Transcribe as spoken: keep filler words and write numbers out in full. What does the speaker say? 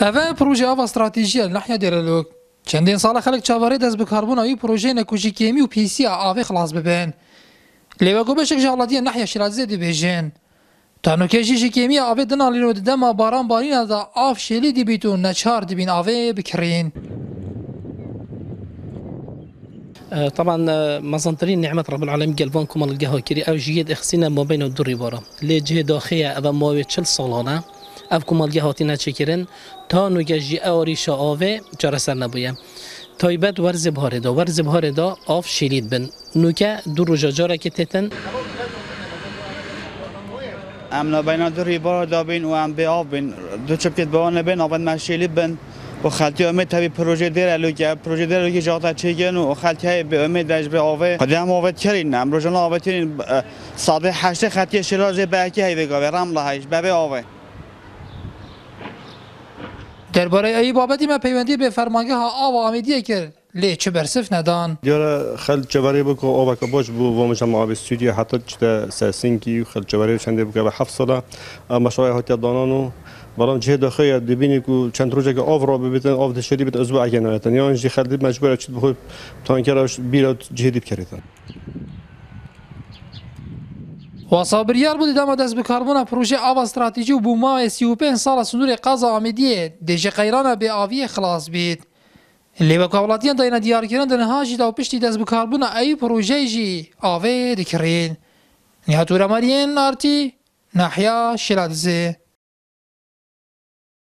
اوه پروژه آوا استراتیجی نحیا دیرلوک چندین سال خلق چاواری دست به کاربون اوی پروژه نکوشی کیمی و پیسی آوی خلاص ببین لیوا گو بشک جالادی نحیا شیرازی دی بیجن تانو کشی کیمی آوی دنالی رو دما باران بارین دا آف شیلی دی بیتو نچار دی بین آوی بکرین. طبعا مزنترين نعمة رب العالمين قلبانكم القهوة كري أو جيد إخسينا ما بين الدوري برا لجه داخية أبا مواد شل صالانة أبكم القهوة تينا تشكرن تانو جي أوري شاوه جرسر نبويا تايبت ورز بهاره دا ورز بهاره دا آف شيليد بن نوكا دو رجا جارة كتتن أمنا بين الدوري برا دا بين وأم بياف بين دو شبكت بوان بين أبد ما شيليد بن و خالتي امید تبی پروژه دیر الوگی پروژه دیر الوگی جاتا چیگن و خالتي های به امید داشت به آوه قدیم آوه ترین نم روزنا آوه ترین صادق هشت خطی شرازه به کی های بگاوه رام لهایش به به آوه درباره ای بابتی ما پیوندی به فرمانگه ها آوا آمیدیه کرد لی چه برسف ندان دیاره خل جواری بکو آوا که باش بو و مجمع آب استودیو حتی چه ساسینکی خل جواری چنده بکو به هفت ساله مشروع هاتی دانانو برام جه داخلی دبینی کو چند روزه که آب را ببینن آب دشری بیت ازبا اگه نهایتن یا اینجی خردی مجبور است بخواد تانکرش بیرات جهدید کردن. وصابریار بودی دام دست به کاربون پروژه آوا استراتژی و بوما سی و پنج سال صندوق قضا آمیدیه دیجی قیران به آوی خلاص بید. لیوا کابلاتیان داینا دیار کردن دنهاجی دا پشتی دست به کاربون ای پروژه جی آوی دکرین. نهاتورا مارین آرتی نحیا شلادزه.